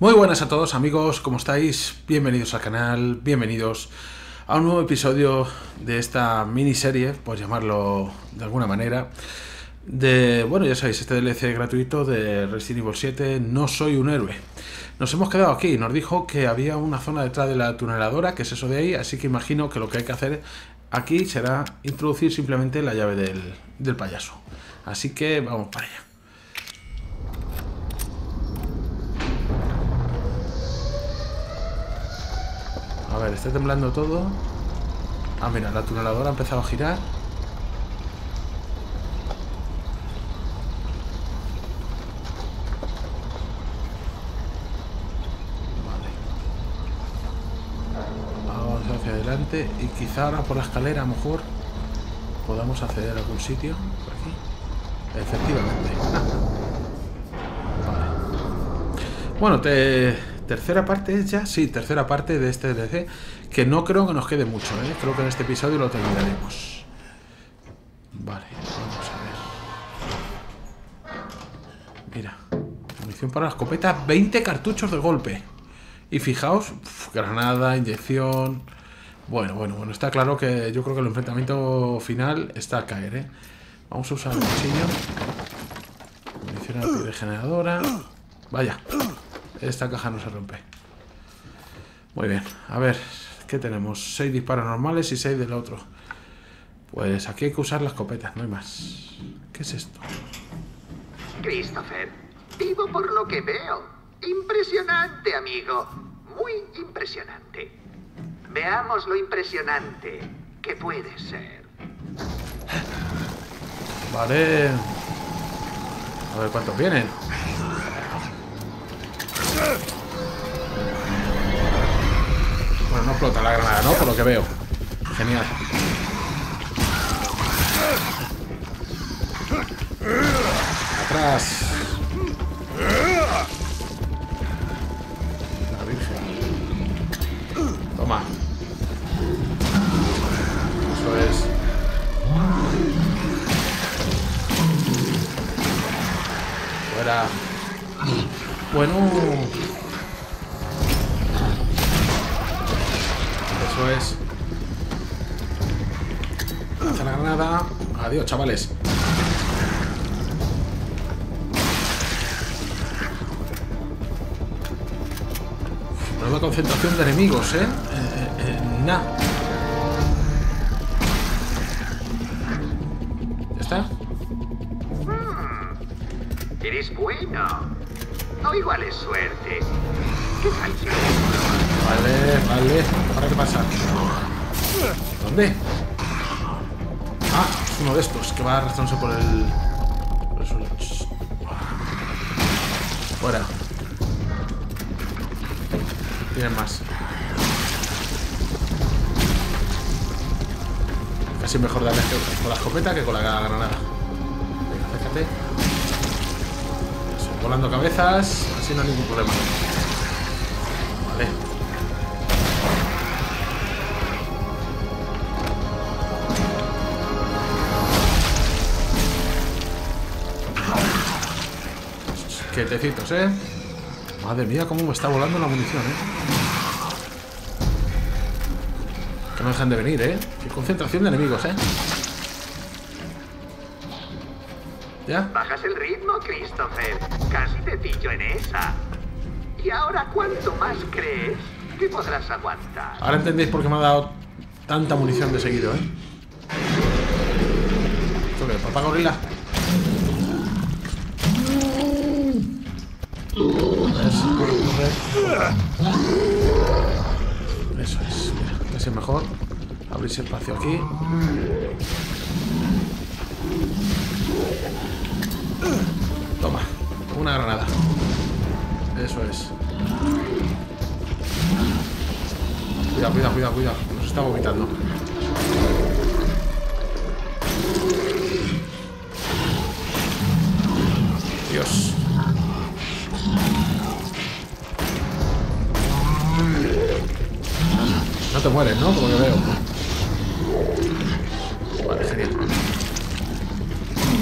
Muy buenas a todos amigos, ¿cómo estáis? Bienvenidos al canal, bienvenidos a un nuevo episodio de esta miniserie, por llamarlo de alguna manera, de, bueno, ya sabéis, este DLC gratuito de Resident Evil 7, No Soy un Héroe. Nos hemos quedado aquí, nos dijo que había una zona detrás de la tuneladora, que es eso de ahí, así que imagino que lo que hay que hacer aquí será introducir simplemente la llave del payaso. Así que vamos para allá. A ver, está temblando todo. Ah, mira, la tuneladora ha empezado a girar. Vale. Vamos hacia adelante. Y quizá ahora por la escalera a lo mejor podamos acceder a algún sitio. Por aquí. Efectivamente. Vale. Bueno, tercera parte ya, sí, tercera parte de este DLC, que no creo que nos quede mucho, ¿eh? Creo que en este episodio lo terminaremos. Vale, vamos a ver. Mira, munición para la escopeta, 20 cartuchos de golpe. Y fijaos, granada, inyección. Bueno, está claro que yo creo que el enfrentamiento final está a caer, ¿eh? Vamos a usar el cuchillo. Munición antiregeneradora. Vaya. Esta caja no se rompe. Muy bien, a ver, ¿qué tenemos? 6 disparos normales y 6 del otro. Pues aquí hay que usar la escopeta, no hay más. ¿Qué es esto? Christopher, vivo por lo que veo. Impresionante, amigo. Muy impresionante. Veamos lo impresionante que puede ser. Vale. A ver cuántos vienen. Bueno, no explota la granada, ¿no? Por lo que veo. Genial. Atrás. La Virgen. Toma. Eso es. Fuera. Bueno. Eso es. Lanza la granada. Adiós, chavales. Nueva concentración de enemigos, ¿eh? Nah. ¿Ya está? Eres bueno. O igual es suerte. ¿Qué tal si Vale. ¿Ahora qué pasa? ¿Dónde? Ah, es uno de estos que va arrastrándose por el suelo. Fuera. Tienen más. Casi mejor darle con la escopeta que con la granada. Venga, acércate. Eso, volando cabezas. Así no hay ningún problema. Vale. Quietecitos, ¿eh? Madre mía, cómo me está volando la munición, ¿eh? Que no dejan de venir, ¿eh? Qué concentración de enemigos, ¿eh? ¿Ya? bajas el ritmo, Christopher? Casi te pillo en esa. ¿Y ahora cuánto más crees que podrás aguantar? Ahora entendéis por qué me ha dado tanta munición de seguido, ¿eh? ¿Esto qué? ¿Papá gorila? Eso es, mira, casi mejor. Abrirse espacio aquí. Toma, una granada. Eso es. Cuidado. Nos está vomitando. Dios. No te mueres, ¿no? Por lo que veo. Vale, genial.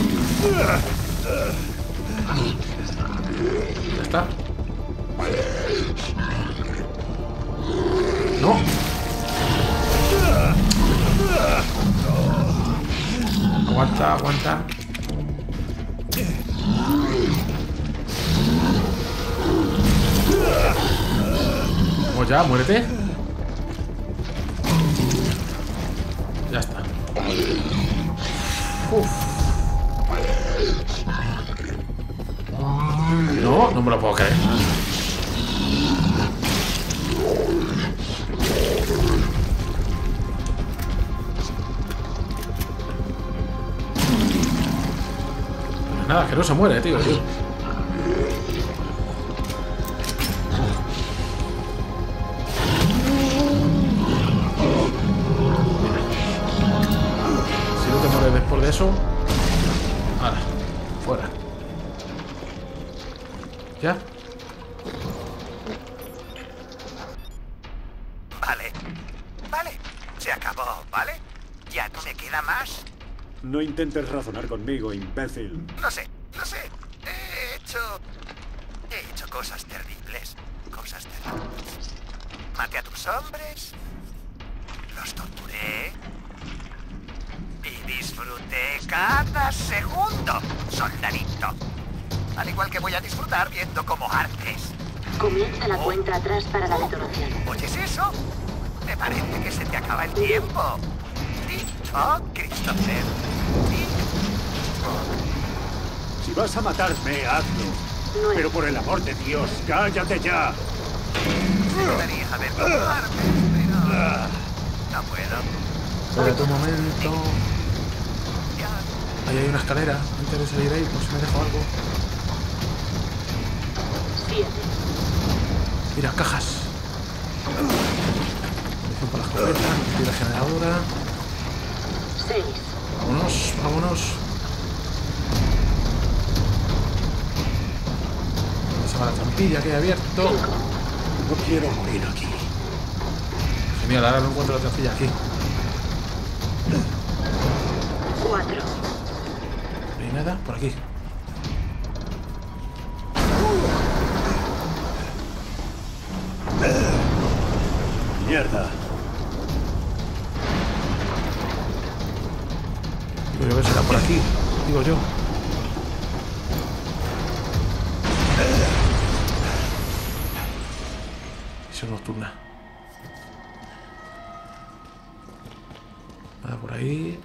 Ya está. ¡No! Aguanta, aguanta. Vamos ya, muérete. Ya está. Uf. No, no me lo puedo creer. Nada, que no se muere, tío. Después de eso, ahora, fuera. ¿Ya? Vale, se acabó, ¿vale? Ya no me queda más. No intentes razonar conmigo, imbécil. Lo sé. He hecho cosas terribles. Maté a tus hombres, los torturé y disfruté cada segundo, soldadito. Al igual que voy a disfrutar viendo cómo ardes. Comienza la cuenta atrás para la detonación. ¿Oyes eso? Me parece que se te acaba el tiempo. TikTok, Christopher. TikTok. Si vas a matarme, hazlo. No es- Pero por el amor de Dios, cállate ya. Me gustaría ver cómo ardes, pero no puedo. Espérate un momento. Ya. Ahí hay una escalera. Antes de salir ahí, por si me dejo algo. 7. Mira, cajas. Munición para la escopeta. Y la generadora. 6. Vámonos, vámonos. Se va la trampilla que he abierto. 5. No quiero morir aquí. Genial, ahora no encuentro la trampilla aquí. 4. No hay nada por aquí. Mierda. Digo yo que será por aquí. Digo yo. Visión nocturna. Nada por ahí.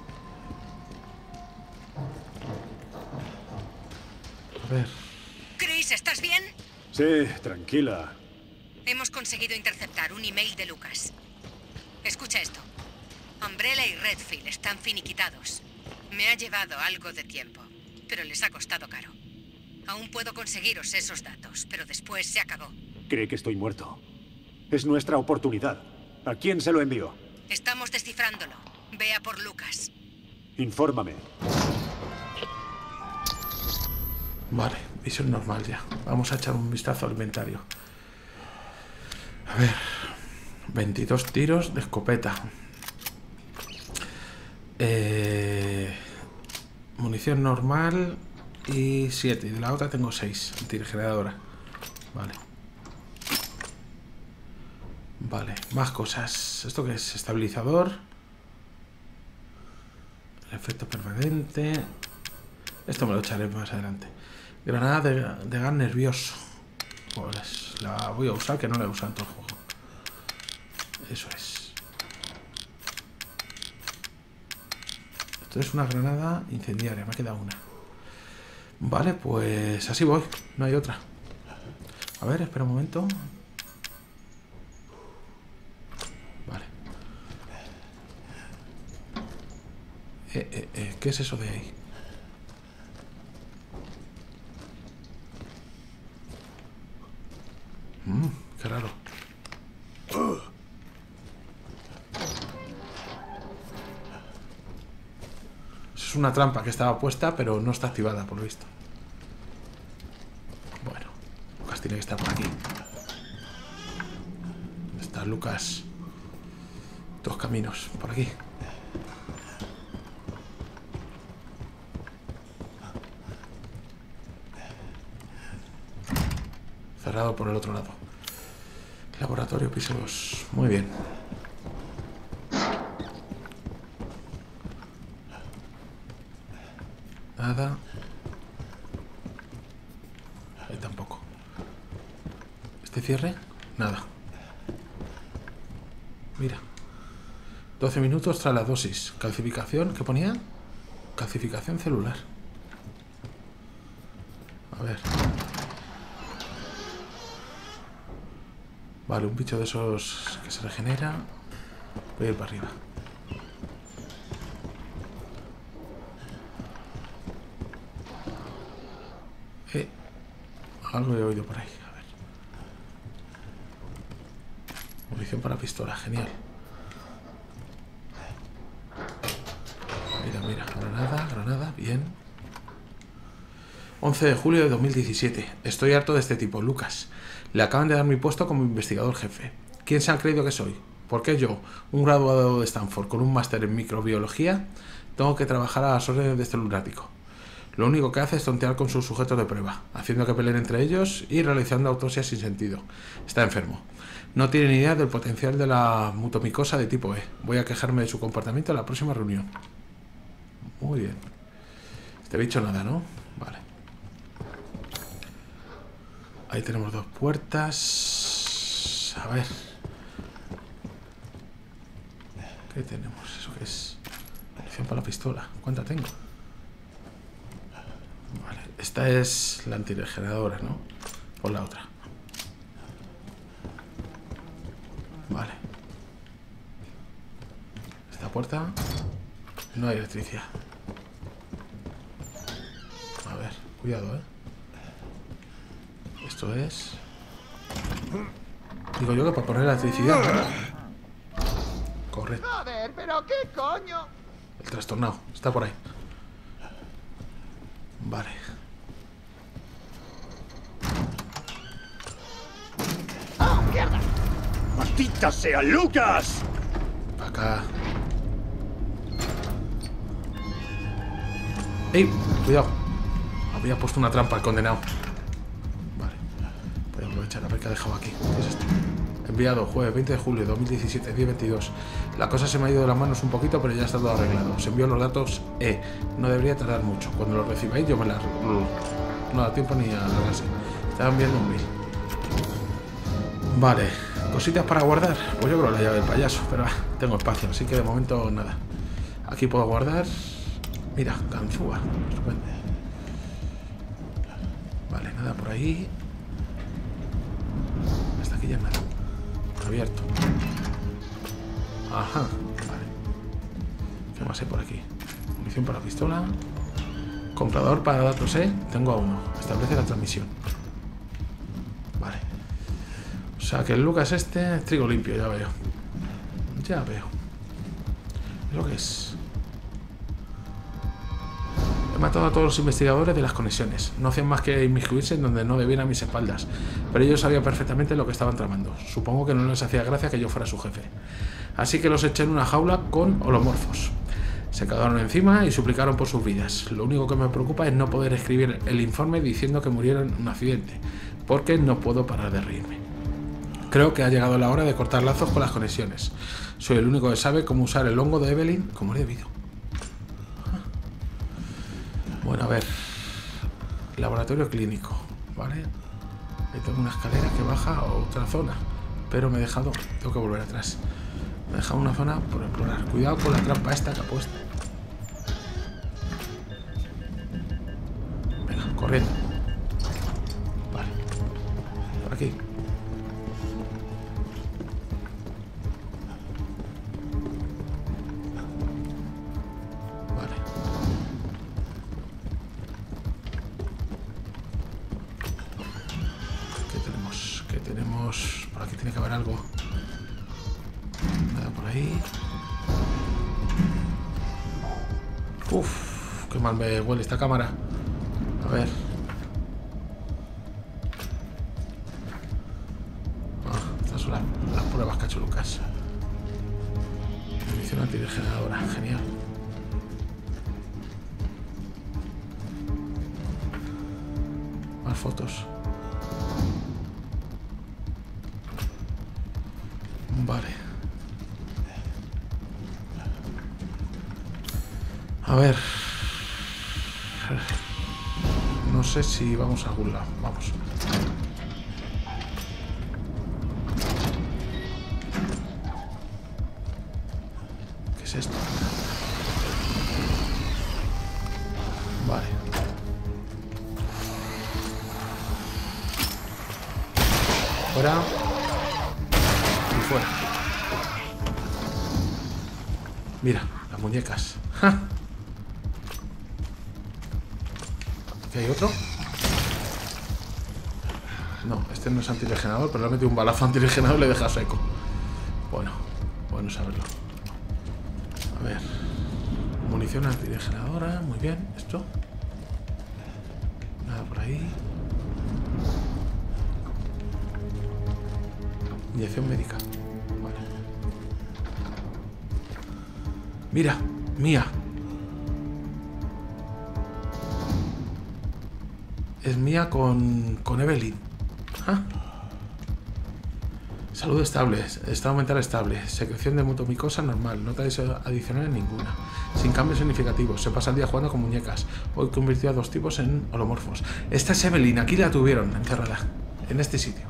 A ver. Chris, ¿estás bien? Sí, tranquila. Hemos conseguido interceptar un email de Lucas. Escucha esto. Umbrella y Redfield están finiquitados. Me ha llevado algo de tiempo, pero les ha costado caro. Aún puedo conseguiros esos datos, pero después se acabó. Cree que estoy muerto. Es nuestra oportunidad. ¿A quién se lo envío? Estamos descifrándolo. Ve a por Lucas. Infórmame. Vale, visión normal ya. Vamos a echar un vistazo al inventario. A ver. 22 tiros de escopeta. Munición normal y 7. Y de la otra tengo 6. Antiregeneradora. Vale. Vale, más cosas. ¿Esto qué es? Estabilizador. El efecto permanente. Esto me lo echaré más adelante. Granada de gas nervioso. Pues la voy a usar, que no la he usado en todo el juego. Eso es. Esto es una granada incendiaria. Me ha quedado una. Vale, pues así voy. No hay otra. A ver, espera un momento. Vale. ¿Qué es eso de ahí? Qué raro. Es una trampa que estaba puesta, pero no está activada, por lo visto. Bueno, Lucas tiene que estar por aquí. ¿Dónde está Lucas? Dos caminos, por aquí. Cerrado por el otro lado. Laboratorio piso 2. Muy bien. Nada. Ahí tampoco. ¿Este cierre? Nada. Mira. 12 minutos tras la dosis. Calcificación, ¿qué ponía? Calcificación celular. A ver. Vale, un bicho de esos que se regenera. Voy a ir para arriba. Algo he oído por ahí. A ver. Munición para pistola, genial. Mira, mira, granada, bien. 11 de julio de 2017. Estoy harto de este tipo, Lucas. Le acaban de dar mi puesto como investigador jefe. ¿Quién se han creído que soy? ¿Por qué yo, un graduado de Stanford con un máster en microbiología, tengo que trabajar a las órdenes de este lunático? Lo único que hace es tontear con sus sujetos de prueba, haciendo que peleen entre ellos y realizando autopsias sin sentido. Está enfermo. No tiene ni idea del potencial de la mutomicosa de tipo E. Voy a quejarme de su comportamiento en la próxima reunión. Muy bien. Este bicho nada, ¿no? Vale. Ahí tenemos 2 puertas. A ver. ¿Qué tenemos? ¿Eso qué es? Munición para la pistola. ¿Cuánta tengo? Vale. Esta es la antiregeneradora, ¿no? Por la otra. Vale. Esta puerta. No hay electricidad. A ver, cuidado, ¿eh? Esto es... Digo yo que para poner electricidad, ¿no? Correcto. Joder, pero qué coño. El trastornado, está por ahí. Vale. ¡Oh, mierda! ¡Maldita sea, Lucas! Para acá. ¡Ey! Cuidado. Había puesto una trampa al condenado. Vale. Voy a aprovechar a ver qué ha dejado aquí. ¿Qué es esto? Enviado jueves 20 de julio de 2017, 10:22. La cosa se me ha ido de las manos un poquito, pero ya está todo arreglado. Se envió los datos E. No debería tardar mucho. Cuando los recibáis yo me la... No da tiempo ni a alargarse. Estaban viendo un mail. Vale. Cositas para guardar. Pues yo creo la llave del payaso, pero tengo espacio, así que de momento nada. Aquí puedo guardar... Mira, ganzúa. Estupendo. Vale, nada por ahí. Hasta aquí ya nada. Abierto. Ajá, vale. ¿Qué más hay por aquí? Munición para pistola. Comprador para datos, tengo a uno. Establece la transmisión. Vale. O sea que el Lucas este es trigo limpio, ya veo. Ya veo. ¿Es lo que es? He matado a todos los investigadores de las conexiones. No hacían más que inmiscuirse en donde no debían a mis espaldas. Pero ellos sabían perfectamente lo que estaban tramando. Supongo que no les hacía gracia que yo fuera su jefe. Así que los eché en una jaula con holomorfos. Se cagaron encima y suplicaron por sus vidas. Lo único que me preocupa es no poder escribir el informe diciendo que murieron en un accidente, porque no puedo parar de reírme. Creo que ha llegado la hora de cortar lazos con las conexiones. Soy el único que sabe cómo usar el hongo de Evelyn como es debido. Bueno, a ver. Laboratorio clínico, ¿vale? Ahí tengo una escalera que baja a otra zona, pero me he dejado... Tengo que volver atrás. Me he dejado una zona por explorar. Cuidado con la trampa esta que ha puesto. Venga, corriendo. Vale. Por aquí. Vale. ¿Qué tenemos? ¿Qué tenemos? Por aquí tiene que haber algo. Nada por ahí. Uf, qué mal me huele esta cámara. A ver. Estas son las pruebas que ha hecho Lucas. Munición antiregeneradora, genial. Más fotos. A ver. No sé si vamos a algún lado. Vamos. ¿Qué es esto? Vale. Fuera. Y fuera. Mira, las muñecas. ¡Ja! ¿Aquí hay otro? No, este no es antilegenador, pero le he metido un balazo antilegenador y le deja seco. Bueno, bueno saberlo. A ver. Munición antilegenadora, muy bien. ¿Esto? Nada por ahí. Inyección médica. Vale. Mira, Mía. Es Mía con Evelyn. ¿Ah? Salud estable, estado mental estable, secreción de mucomicosa normal, nota adicional ninguna, sin cambios significativos, se pasa el día jugando con muñecas, hoy convirtió a 2 tipos en holomorfos. Esta es Evelyn, aquí la tuvieron encerrada, en este sitio.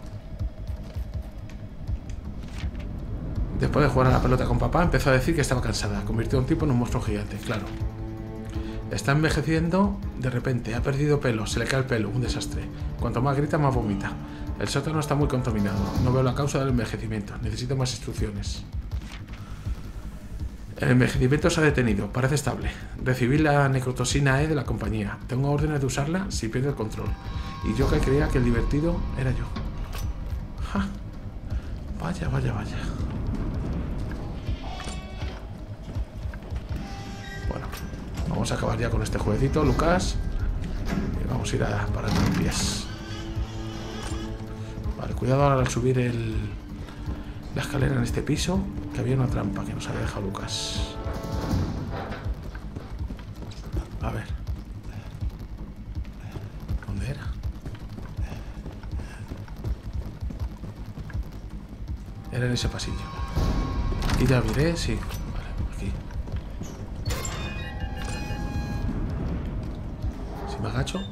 Después de jugar a la pelota con papá, empezó a decir que estaba cansada, convirtió a un tipo en un monstruo gigante, claro. Está envejeciendo de repente, ha perdido pelo, se le cae el pelo, un desastre. Cuanto más grita, más vomita. El sótano está muy contaminado, no veo la causa del envejecimiento, necesito más instrucciones. El envejecimiento se ha detenido, parece estable. Recibí la necrotoxina E de la compañía, tengo órdenes de usarla si pierde el control. Y yo que creía que el divertido era yo. ¡Ja! Vaya, vaya, vaya. Bueno, vamos a acabar ya con este jueguecito, Lucas. Y vamos a ir a parar los pies. Vale, cuidado ahora al subir la escalera en este piso, que había una trampa que nos había dejado Lucas. A ver. ¿Dónde era? Era en ese pasillo. Aquí ya miré, sí. Vale, aquí. Si me agacho.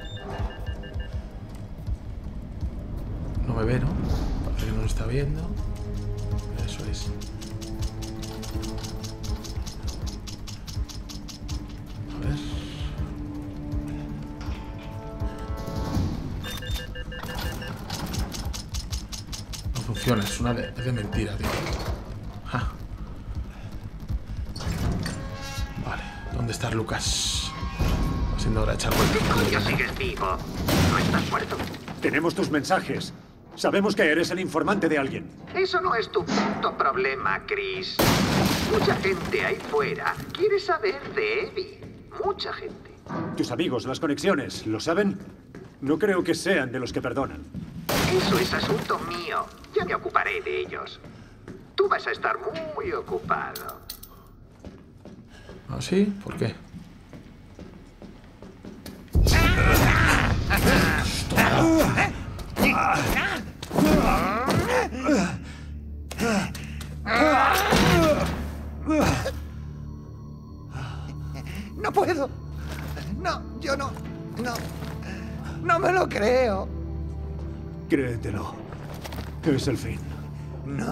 No me ve, ¿no? Parece que no lo está viendo. Eso es. A ver. No funciona, es una de mentira, tío. Ja. Vale, ¿dónde está Lucas? Va siendo hora de echar vuelta. ¿Qué coño sigues vivo? ¿No estás muerto? Tenemos tus mensajes. Sabemos que eres el informante de alguien. Eso no es tu puto problema, Chris. Mucha gente ahí fuera quiere saber de Abby. Mucha gente. Tus amigos, las conexiones, ¿lo saben? No creo que sean de los que perdonan. Eso es asunto mío. Ya me ocuparé de ellos. Tú vas a estar muy ocupado. ¿Ah, sí? ¿Por qué? No puedo. No, yo no. No me lo creo. Créetelo. Es el fin. No.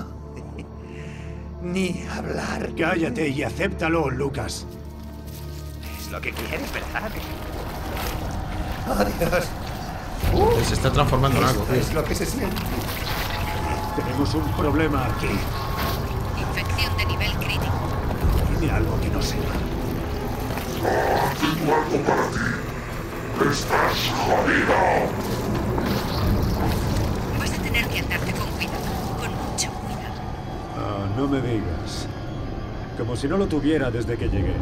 Ni hablar. Cállate y acéptalo, Lucas. Es lo que quieres, ¿verdad? Oh, Dios. Se está transformando en algo, tío. Es lo que se siente. Tenemos un problema aquí. Infección de nivel crítico. Dime algo que no sepa. Tengo algo para ti. Estás jodido. Vas a tener que andarte con cuidado, con mucho cuidado. Ah, no me digas. Como si no lo tuviera desde que llegué.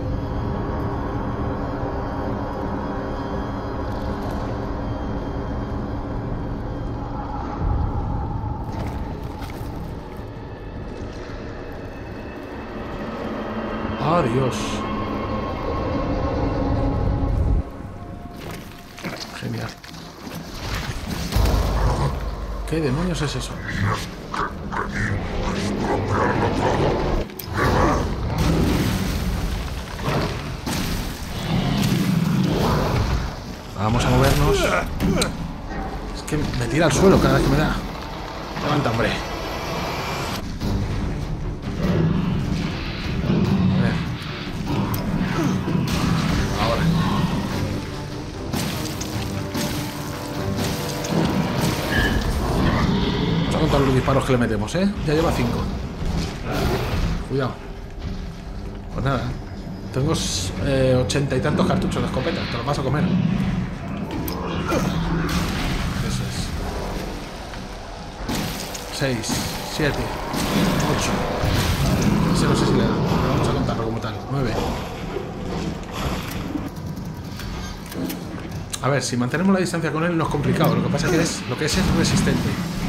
Adiós. Genial. ¿Qué demonios es eso? Vamos a movernos. Es que me tira al suelo cada vez que me da. Levanta, hombre. A ver. Ahora. Vamos a contar los disparos que le metemos, ¿eh? Ya lleva 5. Cuidado. Pues nada. Tengo 80 y tantos cartuchos de escopeta. Te los vas a comer. Eso es. 6, 7, 8. Ese no sé si le da. Pero vamos a contarlo como tal. 9. A ver, si mantenemos la distancia con él no es complicado. Lo que pasa es que lo que es resistente.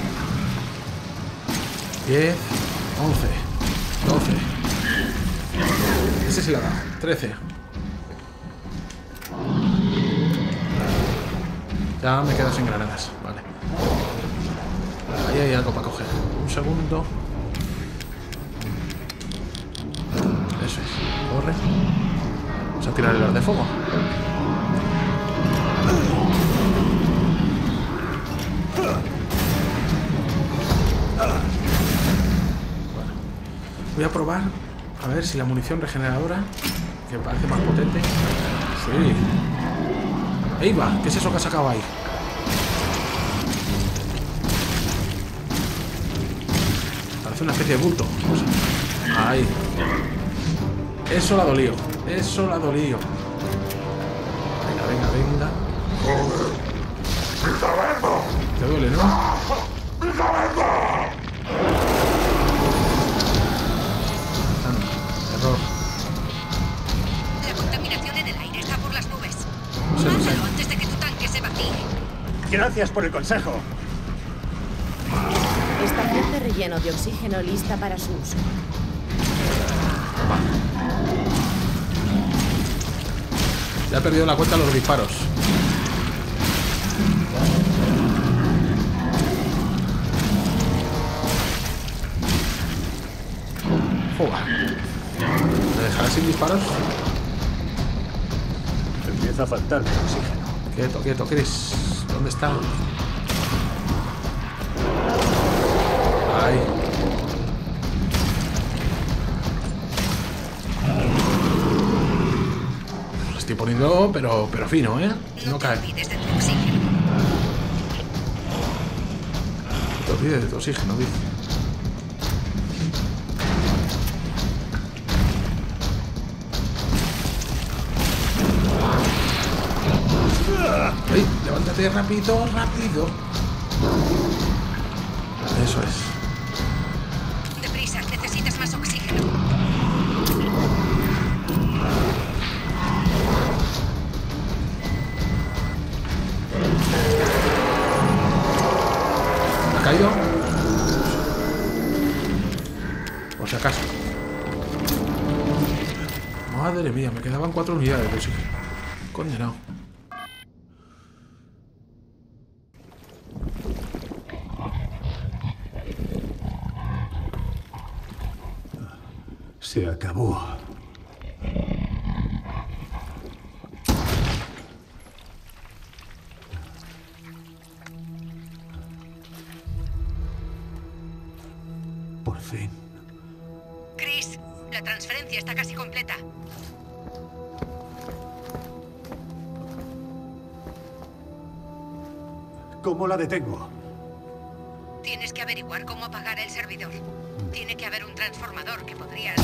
10, 11, 12. Ese sí le ha dado. 13. Ya me quedo sin granadas. Vale. Ahí hay algo para coger. Un segundo. Eso es. Corre. Vamos a tirar el ar de fuego. Bueno. Voy a probar a ver si la munición regeneradora, que parece más potente. Sí. Ahí va. ¿Qué es eso que ha sacado ahí? Parece una especie de bulto. Ahí. Eso la ha dolido. Eso la ha dolido. Venga, venga, venga. Te duele, ¿no? Error. La contaminación en el aire está por las nubes. No sé. Hazlo antes de que tu tanque se vacíe. Gracias por el consejo. Estación de relleno de oxígeno lista para su uso. Ya he perdido la cuenta de los disparos. Joder. ¿Me dejarás sin disparos? Empieza a faltarme oxígeno. Quieto, quieto, Chris. ¿Dónde está? Ahí. Lo estoy poniendo, pero fino, ¿eh? No No te cae. olvides de tu oxígeno. No te olvides de tu oxígeno, dice. ¡Ey! Levántate rápido, rápido. Eso es. Deprisa, necesitas más oxígeno. ¿Ha caído? Por si acaso. Madre mía, me quedaban 4 unidades de oxígeno. Condenado. Se acabó. Por fin. Chris, la transferencia está casi completa. ¿Cómo la detengo? Tienes que averiguar cómo apagar el servidor. Tiene que haber un transformador que podrías...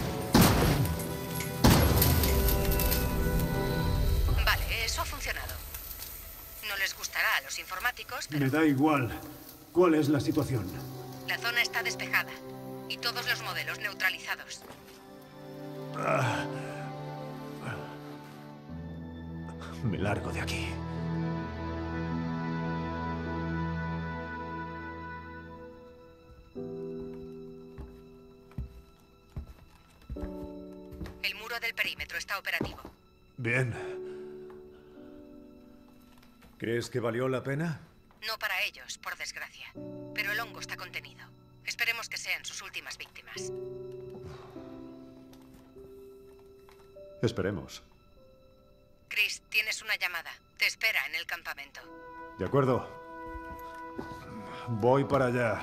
Vale, eso ha funcionado. No les gustará a los informáticos, pero Me da igual. ¿Cuál es la situación? la zona está despejada y todos los modelos neutralizados. Me largo de aquí. El muro del perímetro está operativo. Bien. ¿Crees que valió la pena? No para ellos, por desgracia. Pero el hongo está contenido. Esperemos que sean sus últimas víctimas. Esperemos. Chris, tienes una llamada. Te espero. espera en el campamento. De acuerdo. Voy para allá.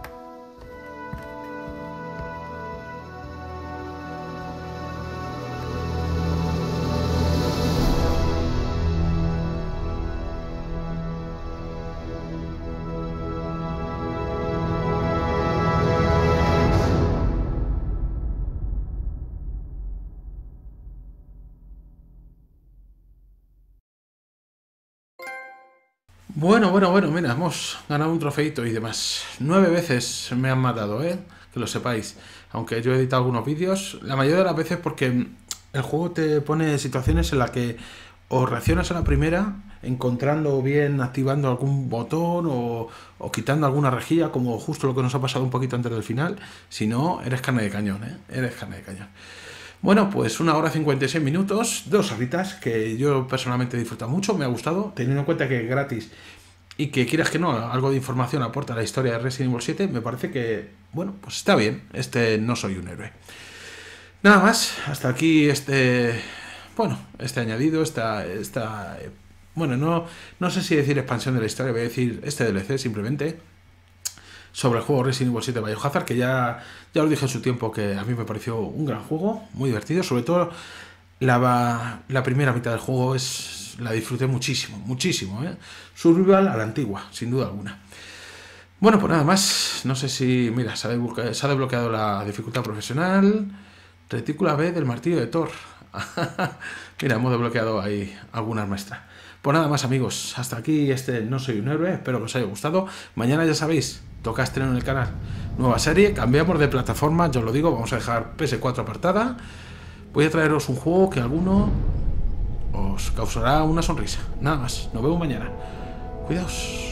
Bueno, mira, hemos ganado un trofeito y demás. 9 veces me han matado, que lo sepáis. Aunque yo he editado algunos vídeos, la mayoría de las veces porque el juego te pone situaciones en las que o reaccionas a la primera, encontrando o bien activando algún botón o quitando alguna rejilla, como justo lo que nos ha pasado un poquito antes del final. Si no, eres carne de cañón, eres carne de cañón. Bueno, pues 1 hora 56 minutos, 2 horitas, que yo personalmente he disfrutado mucho, me ha gustado, teniendo en cuenta que es gratis y que quieras que no, algo de información aporta a la historia de Resident Evil 7, me parece que, bueno, pues está bien, No soy un héroe. Nada más, hasta aquí este añadido, bueno, no sé si decir expansión de la historia, voy a decir este DLC simplemente, sobre el juego Resident Evil 7 Biohazard, que ya os dije en su tiempo que a mí me pareció un gran juego, muy divertido, sobre todo la primera mitad del juego la disfruté muchísimo, Survival a la antigua, sin duda alguna. Bueno, pues nada más, no sé si, mira, se ha desbloqueado la dificultad profesional, retícula B del martillo de Thor. Mira, hemos desbloqueado ahí algunas maestras. Pues nada más, amigos, hasta aquí No soy un héroe, espero que os haya gustado. Mañana ya sabéis, toca estrenar en el canal nueva serie, cambiamos de plataforma, yo os lo digo, vamos a dejar PS4 apartada. Voy a traeros un juego que alguno os causará una sonrisa. Nada más, nos vemos mañana. Cuidaos.